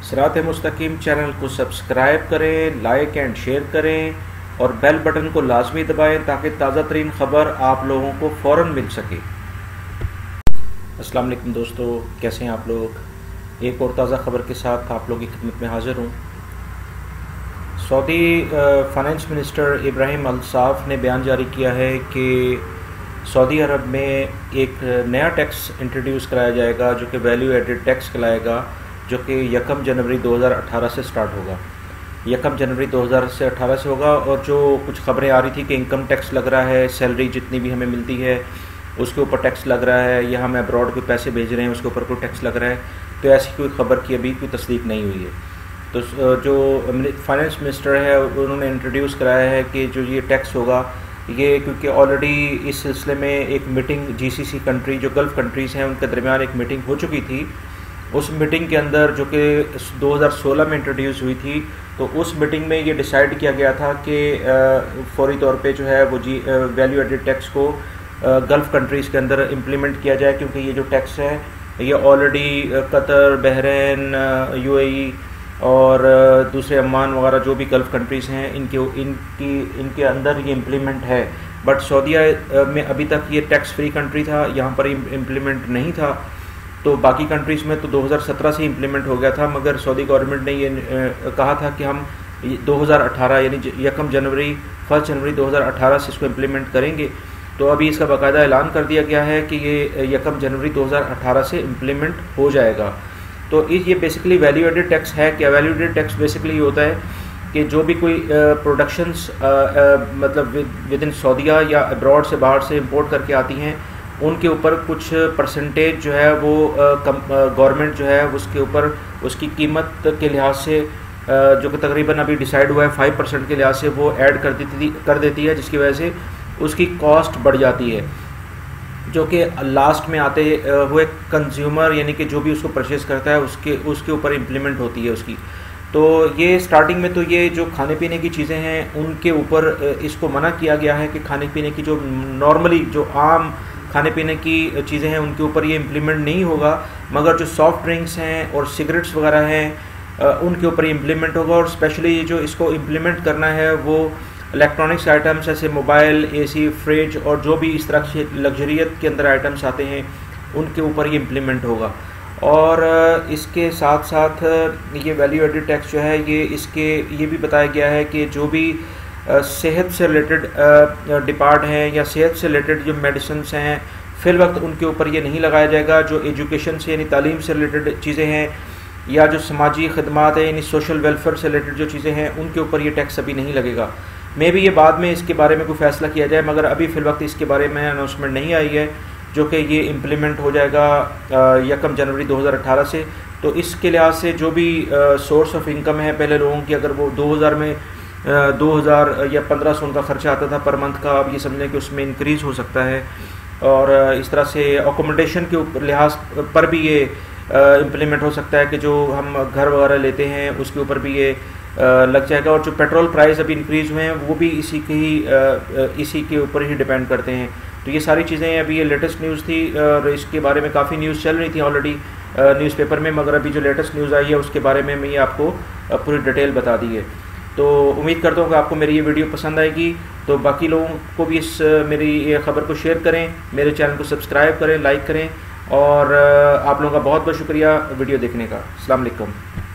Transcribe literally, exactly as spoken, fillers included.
सिरात.ए.मustaqeem channel को subscribe करें, like and share करें और बेल बटन को लाजमी दबाएं ताकि ताज़ा तरीन ख़बर आप लोगों को फ़ौरन मिल सके। अस्सलाम वालेकुम दोस्तों, कैसे हैं आप लोग। एक और ताज़ा ख़बर के साथ आप लोगों की खिदमत में हाज़िर हूँ। Saudi finance minister Ibrahim al Assaf ने बयान जारी किया है कि सऊदी अरब में एक नया टैक्स इंट्रोड्यूस कराया जाएगा जो कि वैल्यू एडेड टैक्स कहलाएगा, जो कि यकम जनवरी दो हज़ार अठारह से स्टार्ट होगा। यकम जनवरी दो हज़ार से अठारह से होगा। और जो कुछ खबरें आ रही थी कि इनकम टैक्स लग रहा है, सैलरी जितनी भी हमें मिलती है उसके ऊपर टैक्स लग रहा है, या हम अब्रॉड कोई पैसे भेज रहे हैं उसके ऊपर कोई टैक्स लग रहा है, तो ऐसी कोई खबर की अभी कोई तस्दीक नहीं हुई है। तो जो फाइनेंस मिनिस्टर है उन्होंने इंट्रोड्यूस कराया है कि जो ये टैक्स होगा ये, क्योंकि ऑलरेडी इस सिलसिले में एक मीटिंग जीसीसी कंट्री जो गल्फ़ कंट्रीज़ हैं उनके दरमियान एक मीटिंग हो चुकी थी। उस मीटिंग के अंदर जो कि दो हज़ार सोलह में इंट्रोड्यूस हुई थी, तो उस मीटिंग में ये डिसाइड किया गया था कि फौरी तौर पे जो है वो जी वैल्यू एडेड टैक्स को गल्फ़ कंट्रीज़ के अंदर इम्प्लीमेंट किया जाए, क्योंकि ये जो टैक्स है ये ऑलरेडी कतर, बहरीन, यूएई और दूसरे अमान वगैरह जो भी गल्फ़ कंट्रीज़ हैं इनके इनकी इनके अंदर ये इम्प्लीमेंट है। बट सऊदीया में अभी तक ये टैक्स फ्री कंट्री था, यहाँ पर इम्प्लीमेंट नहीं था। तो बाकी कंट्रीज़ में तो दो हज़ार सत्रह से इम्प्लीमेंट हो गया था, मगर सऊदी गवर्नमेंट ने ये कहा था कि हम दो हज़ार अठारह यानी यकम जनवरी फर्स्ट जनवरी दो हज़ार अठारह से इसको इम्प्लीमेंट करेंगे। तो अभी इसका बाकायदा ऐलान कर दिया गया है कि ये यकम जनवरी दो हज़ार अठारह से इम्प्लीमेंट हो जाएगा। तो ये बेसिकली वैल्यू एडेड टैक्स है। क्या वैल्यू एडेड टैक्स बेसिकली ये होता है कि जो भी कोई प्रोडक्शंस मतलब विद इन सऊदीया या अब्रॉड से बाहर से इंपोर्ट करके आती हैं उनके ऊपर कुछ परसेंटेज जो है वो गवर्नमेंट जो है उसके ऊपर उसकी कीमत के लिहाज से जो कि तकरीबन अभी डिसाइड हुआ है फाइव परसेंट के लिहाज से वो ऐड कर देती कर देती है, जिसकी वजह से उसकी कॉस्ट बढ़ जाती है, जो कि लास्ट में आते हुए कंज्यूमर यानी कि जो भी उसको परचेज़ करता है उसके उसके ऊपर इम्प्लीमेंट होती है उसकी। तो ये स्टार्टिंग में तो ये जो खाने पीने की चीज़ें हैं उनके ऊपर इसको मना किया गया है कि खाने पीने की जो नॉर्मली जो आम खाने पीने की चीज़ें हैं उनके ऊपर ये इम्प्लीमेंट नहीं होगा, मगर जो सॉफ्ट ड्रिंक्स हैं और सिगरेट्स वगैरह हैं उनके ऊपर इम्प्लीमेंट होगा। और स्पेशली जो इसको इम्प्लीमेंट करना है वो इलेक्ट्रॉनिक्स आइटम्स जैसे मोबाइल, एसी, फ्रिज और जो भी इस तरह से लग्जरियत के अंदर आइटम्स आते हैं उनके ऊपर ये इम्प्लीमेंट होगा। और इसके साथ साथ ये वैल्यू एडेड टैक्स जो है ये इसके ये भी बताया गया है कि जो भी सेहत से रिलेटेड डिपार्ट हैं या सेहत से रिलेटेड जो मेडिसिन्स हैं फिल वक्त उनके ऊपर ये नहीं लगाया जाएगा। जो एजुकेशन से यानी तालीम से रिलेटेड चीज़ें हैं या जो समाजी खदमात है यानी सोशल वेलफेयर से रिलेटेड जो चीज़ें हैं उनके ऊपर ये टैक्स अभी नहीं लगेगा। मे भी ये बाद में इसके बारे में कोई फ़ैसला किया जाए, मगर अभी फ़िल वक्त इसके बारे में अनाउंसमेंट नहीं आई है, जो कि ये इम्प्लीमेंट हो जाएगा यकम जनवरी दो हज़ार अठारह से। तो इसके लिहाज से जो भी सोर्स ऑफ इनकम है पहले लोगों की, अगर वो दो हज़ार में दो हज़ार या पंद्रह सौ उनका ख़र्चा आता था पर मंथ का, अब ये समझें कि उसमें इंक्रीज़ हो सकता है। और इस तरह से अकोमोडेशन के ऊपर लिहाज पर भी ये इम्प्लीमेंट हो सकता है कि जो हम घर वगैरह लेते हैं उसके ऊपर भी ये लग जाएगा। और जो पेट्रोल प्राइस अभी इंक्रीज़ हुए हैं वो भी इसी के ही इसी के ऊपर ही डिपेंड करते हैं। तो ये सारी चीज़ें अभी ये लेटेस्ट न्यूज़ थी और इसके बारे में काफ़ी न्यूज़ चल रही थी ऑलरेडी न्यूज़पेपर में, मगर अभी जो लेटेस्ट न्यूज़ आई है उसके बारे में मैं ये आपको पूरी डिटेल बता दी है। तो उम्मीद करता हूँ कि आपको मेरी ये वीडियो पसंद आएगी। तो बाकी लोगों को भी इस मेरी ये ख़बर को शेयर करें, मेरे चैनल को सब्सक्राइब करें, लाइक करें और आप लोगों का बहुत बहुत शुक्रिया वीडियो देखने का। अस्सलाम वालेकुम।